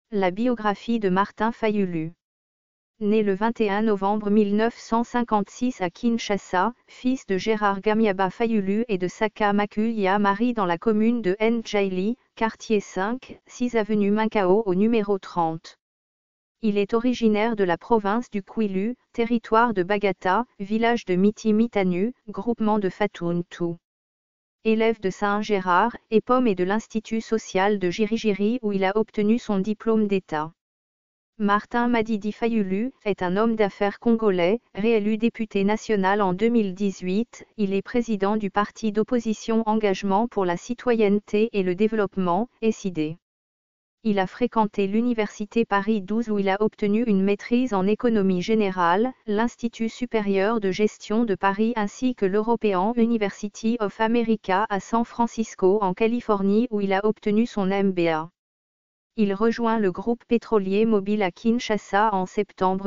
La biographie de Martin Fayulu. Né le 21 novembre 1956 à Kinshasa, fils de Gérard Gamiaba Fayulu et de Saka Makuya Marie dans la commune de Ndjaili, quartier 5, 6 avenue Minkao au numéro 30. Il est originaire de la province du Kwilu, territoire de Bagata, village de Miti-Mitanu, groupement de Fatuntu. Élève de Saint-Gérard, EPOM et de l'Institut social de Jirijiri où il a obtenu son diplôme d'État. Martin Madidi Fayulu est un homme d'affaires congolais, réélu député national en 2018, il est président du parti d'opposition Engagement pour la citoyenneté et le développement, SID. Il a fréquenté l'Université Paris 12 où il a obtenu une maîtrise en économie générale, l'Institut supérieur de gestion de Paris ainsi que l'European University of America à San Francisco en Californie où il a obtenu son MBA. Il rejoint le groupe pétrolier Mobil à Kinshasa en septembre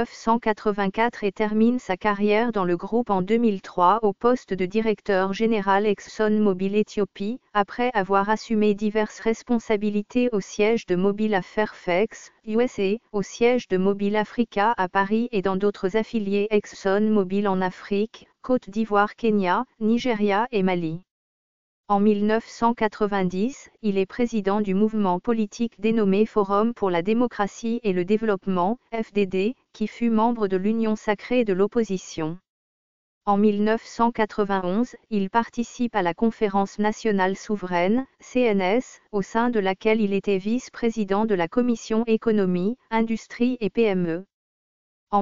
1984 et termine sa carrière dans le groupe en 2003 au poste de directeur général ExxonMobil Éthiopie, après avoir assumé diverses responsabilités au siège de Mobil à Fairfax, USA, au siège de Mobil Africa à Paris et dans d'autres affiliés ExxonMobil en Afrique, Côte d'Ivoire, Kenya, Nigeria et Mali. En 1990, il est président du mouvement politique dénommé Forum pour la démocratie et le développement, FDD, qui fut membre de l'Union sacrée de l'opposition. En 1991, il participe à la Conférence nationale souveraine, CNS, au sein de laquelle il était vice-président de la Commission économie, industrie et PME. En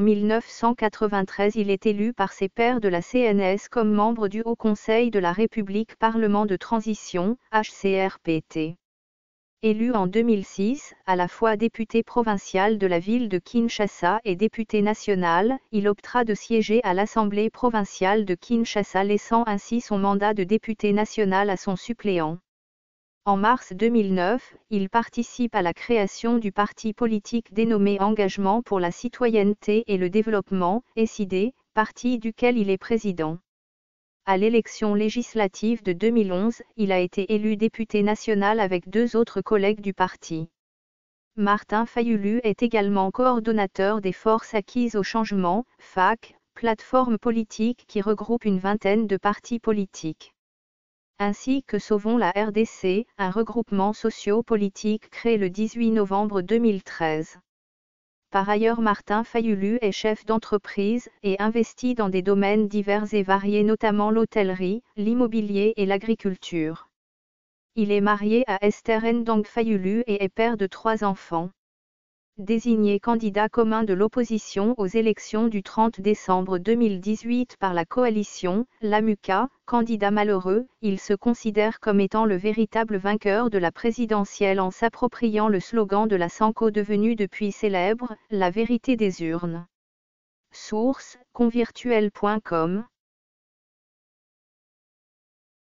1993 il est élu par ses pairs de la CNS comme membre du Haut Conseil de la République Parlement de transition, HCRPT. Élu en 2006, à la fois député provincial de la ville de Kinshasa et député national, il optera de siéger à l'Assemblée provinciale de Kinshasa laissant ainsi son mandat de député national à son suppléant. En mars 2009, il participe à la création du parti politique dénommé Engagement pour la citoyenneté et le développement, SID, parti duquel il est président. À l'élection législative de 2011, il a été élu député national avec deux autres collègues du parti. Martin Fayulu est également coordonnateur des Forces acquises au changement, FAC, plateforme politique qui regroupe une vingtaine de partis politiques. Ainsi que Sauvons la RDC, un regroupement socio-politique créé le 18 novembre 2013. Par ailleurs Martin Fayulu est chef d'entreprise et investit dans des domaines divers et variés notamment l'hôtellerie, l'immobilier et l'agriculture. Il est marié à Esther Ndong Fayulu et est père de 3 enfants. Désigné candidat commun de l'opposition aux élections du 30 décembre 2018 par la coalition, l'AMUCA, candidat malheureux, il se considère comme étant le véritable vainqueur de la présidentielle en s'appropriant le slogan de la Sanko devenu depuis célèbre, la vérité des urnes. Source, convirtuel.com